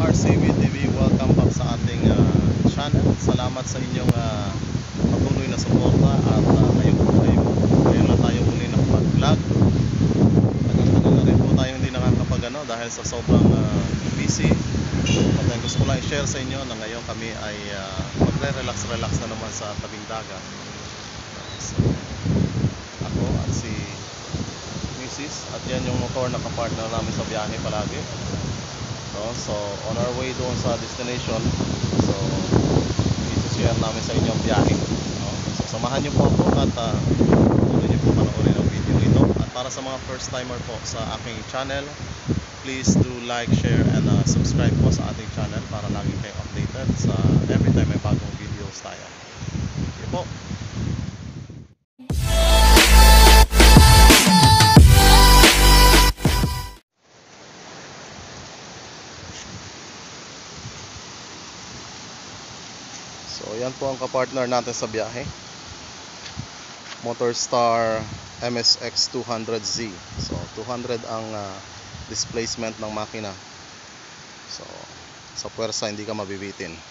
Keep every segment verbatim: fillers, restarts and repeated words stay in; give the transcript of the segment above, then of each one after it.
R C V T V, welcome back sa ating uh, channel. Salamat sa inyong uh, patuloy na suporta at uh, ngayon po ay ngayon na tayo muli nakapag-vlog. Tagal-tagal na rin po tayo hindi nakakapag ano dahil sa sobrang uh, busy. At then gusto ko lang i-share sa inyo na ngayon kami ay uh, magre-relax-relax na naman sa tabing dagat. So, ako at si Missus at yan yung motor na kapartner namin sa biyahe palagi. No? So on our way doon sa destination, so i-share namin sa inyo ang biyahe. No? So samahan niyo po ako at uh, tuloy niyo po panoorin ang video ito. At para sa mga first timer po sa aking channel, please do like, share and uh, subscribe po sa ating channel para lagi kayong updated sa every time may bagong videos tayo. Okay po. So yan po ang kapartner natin sa biyahe, Motorstar M S X two hundred Z. So two hundred ang uh, displacement ng makina. So sa puwersa hindi ka mabibitin.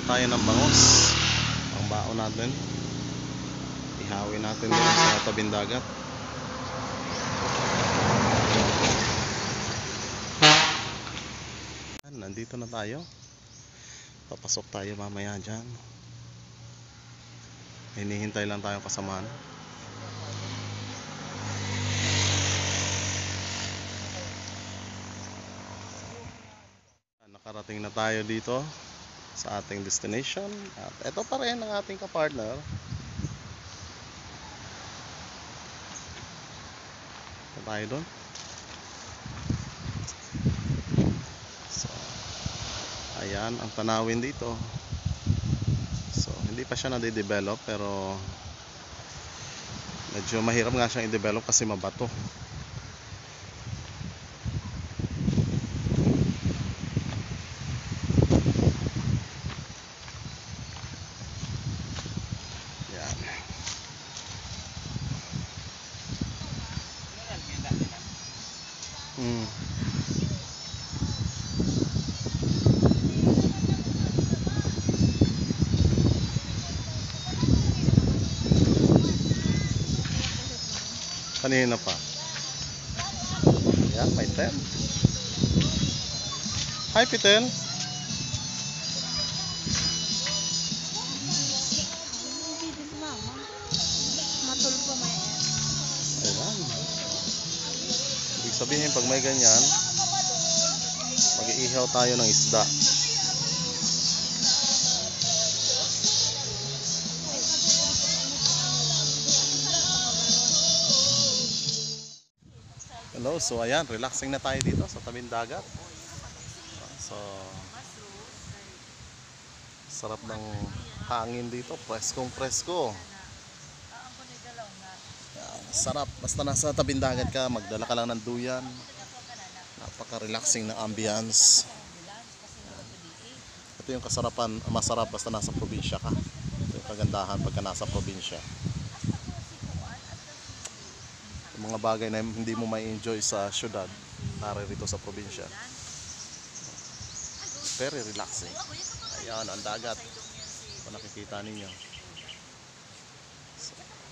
tayo ng bangos. Ang baon natin. Ihawin natin doon sa tabing dagat. Nandito na tayo. Papasok tayo mamaya dyan. Hinihintay lang tayong kasamaan. Nakarating na tayo dito sa ating destination. At ito pa rin ang ating kapartner. Ito tayo doon. So, ayan ang tanawin dito. So, hindi pa siya nade-develop pero medyo mahirap nga siyang i-develop kasi mabato. Yan. Hmm. Kanina pa. Yan, may tent. Hi, Pitel. Ayan. Ibig sabihin, pag may ganyan, mag-iihaw tayo ng isda. Hello, so ayan, relaxing na tayo dito sa tabing dagat. So, sarap ng hangin dito, preskong presko. Yan, sarap, basta nasa tabing dagat ka, magdala ka lang ng duyan. Napaka-relaxing na ambience. Ito yung kasarapan, masarap basta nasa probinsya ka. Ito yung kagandahan pagka nasa probinsya. Mga bagay na hindi mo may enjoy sa syudad, naririto sa probinsya. Very relaxing. Ayan, ang dagat. Kung nakikita ninyo. So,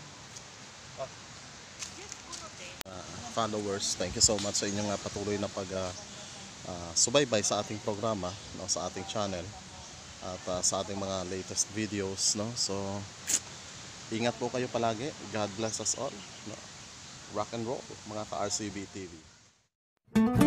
uh, followers, thank you so much sa inyong uh, patuloy na pag uh, uh, subaybay sa ating programa, no, sa ating channel at uh, sa ating mga latest videos, no. So, ingat po kayo palagi. God bless us all, no. Rock and roll, mga ka-R C B T V.